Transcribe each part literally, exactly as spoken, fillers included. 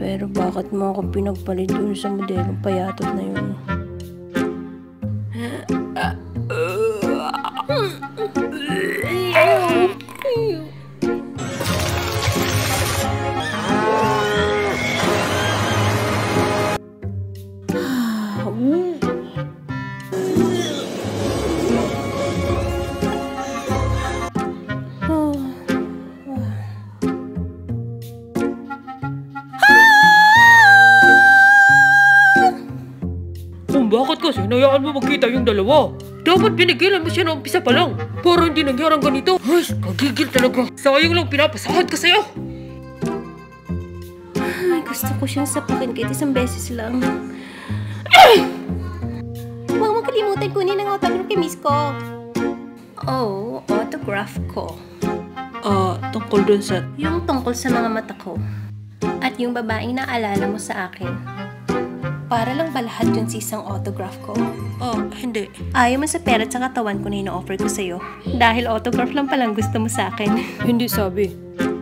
Pero bakit mo ako pinagpalit dun sa modelong payatot na yun? Bakit kasi hinayaan mo magkita yung dalawa? Dapat pinigilan mo siya na umpisa pa lang para hindi nangyarang ganito. Ay, kagigil talaga. Sayang lang pinapasahod ka sa'yo. Ay, gusto ko siyang sapakin kahit isang beses lang. Huwag mo kalimutan kunin ang autograph kay Miss ko. Oh, autograph ko. Ah, uh, tungkol dun sa... Yung tungkol sa mga mata ko. At yung babaeng naalala mo sa akin. Para lang ba lahat yun sa isang autograph ko? Oh, hindi. Ayaw mo sa pera at sa katawan ko na ino-offer ko sa'yo. Dahil autograph lang palang gusto mo sa akin. Hindi sabi.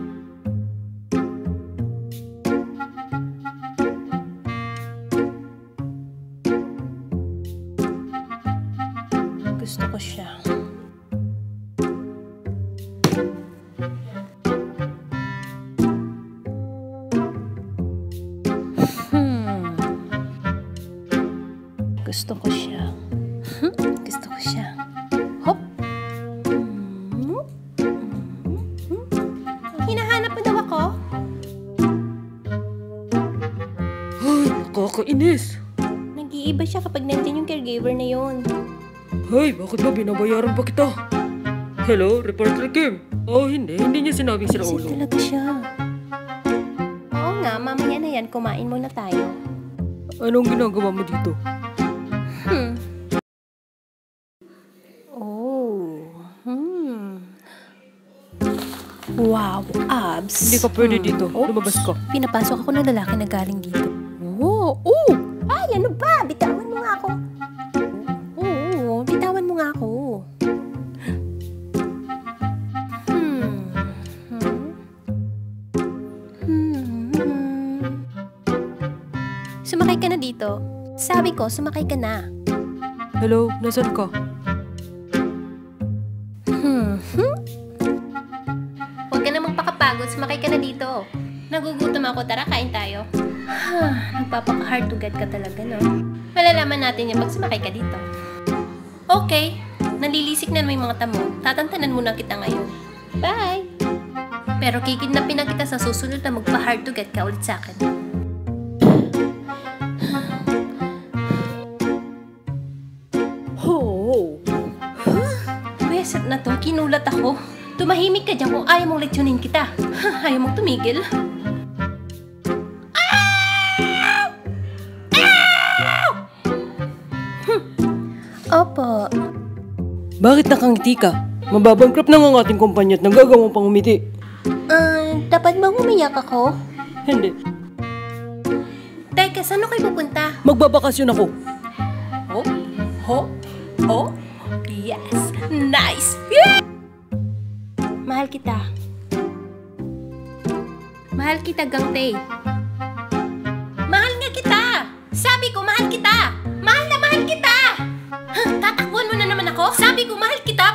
Gusto ko siya. Gusto ko siya. Gusto ko siya. Hop! Hinahanap mo daw ako? Ay, nakakainis. Nag-iiba siya kapag nandyan yung caregiver na yun. Ay, bakit ba binabayaran pa kita? Hello, Reporter Kim. Oh, hindi. Hindi niya sinabing sila ulo. Kasi talaga siya. Oo nga, mamaya na yan. Kumain muna tayo. Anong ginagawa mo dito? Hmm. Oh. Hmm. Wow, abs. Hindi ka pwede hmm. dito. Oops. Lumabas ka. Pinapasok ako ng lalaki na galing dito. Oh, oh! Ay, ano ba? Bitawan mo nga ako. Oo, bitawan mo nga ako. Hmm. Hmm. Hmm. Sumakay ka na dito. Sabi ko, sumakay ka na. Hello, nasan ka? Hmm. Hmm? Huwag ka namang pakapagod, sumakay ka na dito. Nagugutom ako, tara kain tayo. Nagpapaka-hard to get ka talaga, no? Malalaman natin yan pag sumakay ka dito. Okay, nalilisik na may mga tamo. Tatantanan muna kita ngayon. Bye! Pero kikidnapin na kita sa susunod na magpa-hard to get ka ulit sa akin. Oh! Huh? Beset na to, kinulat ako. Tumahimik ka dyan kung ayaw mong leksyonin kita. Ayaw mong tumigil. Opo. Bakit nakangiti ka? Mababankrupt na nga ang ating kumpanya at nagagawang pang umiti. Ah, uh, dapat bang umiyak ako? Hindi. Teka, saan kayo pupunta? Magbabakasyon ako. Oh? Oh? Oh? Yes! Nice! Yeah! Mahal kita. Mahal kita, Gangtay. Mahal nga kita! Sabi ko, mahal kita! Mahal na mahal kita! Huh, tatakbuhan mo na naman ako? Sabi ko, mahal kita!